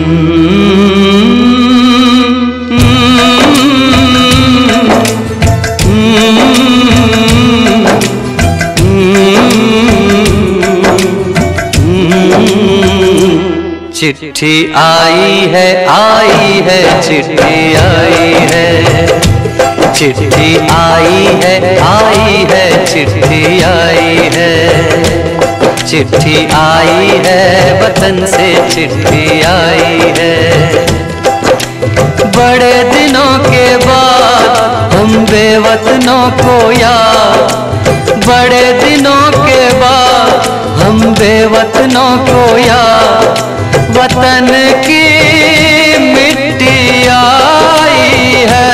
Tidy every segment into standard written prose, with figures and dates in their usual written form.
चिट्ठी आई है चिट्ठी आई है, चिट्ठी आई है चिट्ठी आई है, चिट्ठी आई है वतन से चिट्ठी आई है। बड़े दिनों के बाद हम बेवतनों को याद, बड़े दिनों के बाद हम बेवतनों को याद, वतन की मिट्टी आई है।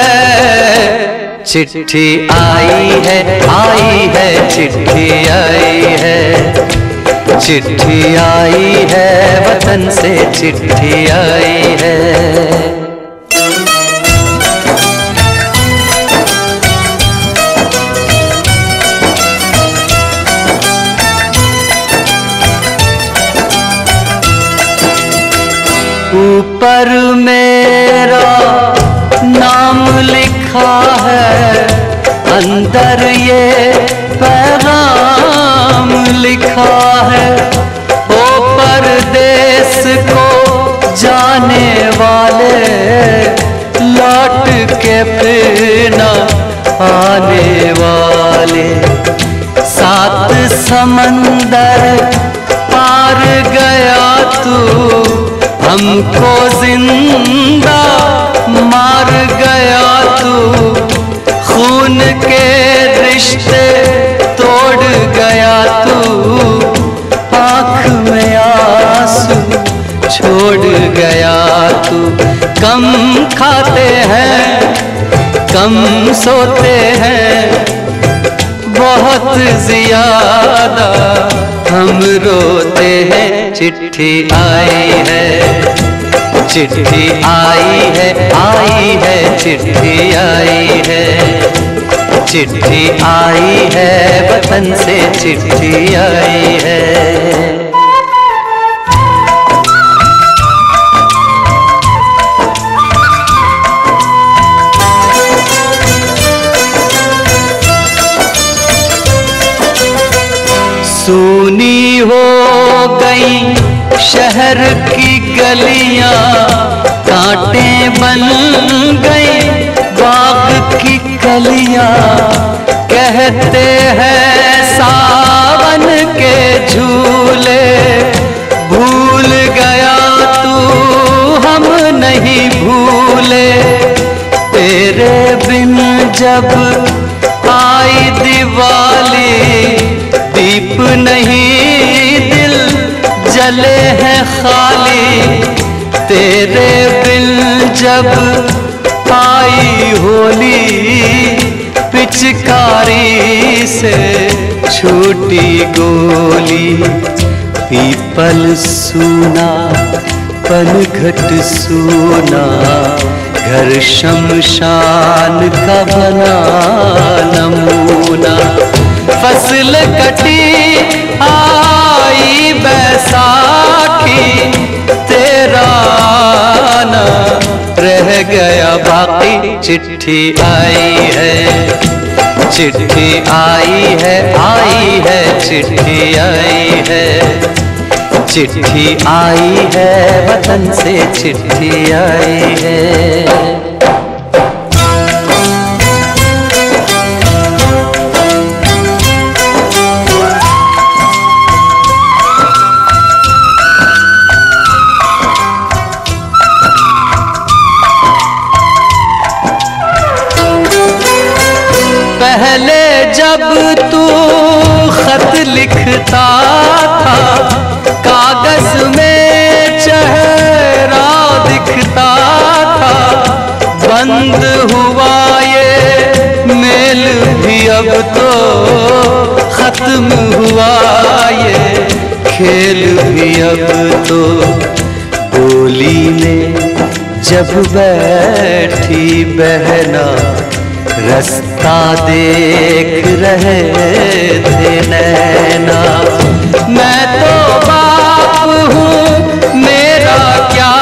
चिट्ठी आई है चिट्ठी आई है, चिट्ठी आई है वतन से चिट्ठी आई है। ऊपर मेरा नाम लिखा है, अंदर ये पैगाम लिखा है। ओ परदेस को जाने वाले, लौट के फिर न आने वाले, सात समंदर पार गया तू, हमको जिंदा मार गया तू, खून के रिश्ते तोड़ गया तू, आँख में आंसू छोड़ गया तू। कम खाते हैं कम सोते हैं, बहुत ज्यादा हम रोते हैं। चिट्ठी आई है चिट्ठी आई है चिट्ठी आई है, चिट्ठी आई है वतन से चिट्ठी आई है। सूनी हो गई शहर की गलियां, कांटे बन गई बाग की कलियां, कहते हैं सावन के झूले, भूल गया तू हम नहीं भूले। तेरे बिन जब आई दिवाली, दीप नहीं दिल जले हैं खाली, तेरे बिन जब आई होली, पिचकारी से छूटी गोली। पीपल सूना पनघट सूना, घर शमशान का बना नमूना। फसल कटी आई बैसाखी, तेरा ना रह गया बाकी। चिट्ठी आई है चिट्ठी आई है चिट्ठी आई है, चिट्ठी आई है वतन से चिट्ठी आई है। पहले जब तू खत लिखता था, कागज में चेहरा दिखता था। बंद हुआ ये मेल भी अब तो, खत्म हुआ ये खेल भी अब तो। डोली में जब बैठी बहना, रास्ता देख रहे थे नैना। मैं तो बाप हूँ मेरा क्या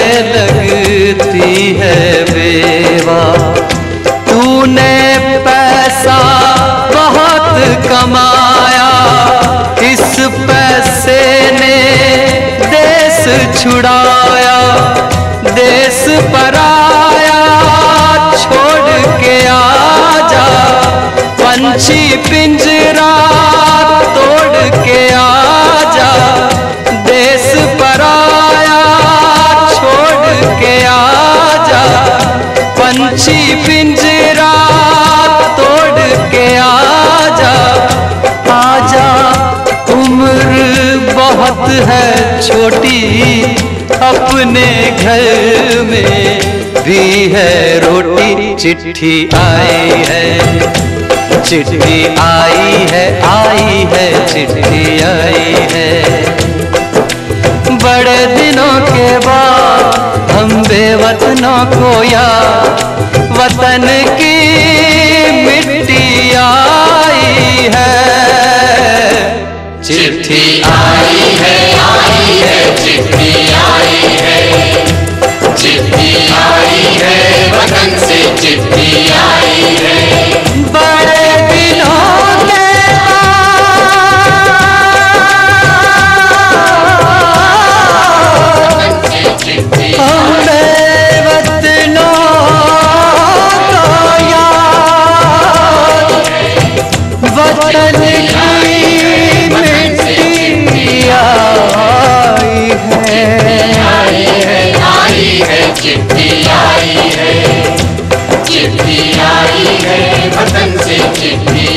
लगती है बेवा। तूने पैसा बहुत कमाया, इस पैसे ने देश छुड़ाया। देश पराया छोड़ के आजा, पंछी पिंजरा तोड़ के आजा। देश पराया छोड़ के आजा, पंछी पिंजरा तोड़ के आजा। आजा उम्र बहुत है छोटी, अपने घर में भी है रोटी। चिट्ठी आई है, चिट्ठी आई है, आई है, चिट्ठी आई है। बड़े दिनों के बाद हम बेवतनों को याद, वतन की मिट्टी आई है। चिट्ठी आई है, चिट्ठी आई है, चिट्ठी आई है, वतन से चिट्ठी आई है। बड़े दिनों के हम बेवतनों को याद, वतन की मिट्टी आई है। चिट्ठी आई है, चिट्ठी आई है, वतन से चिट्ठी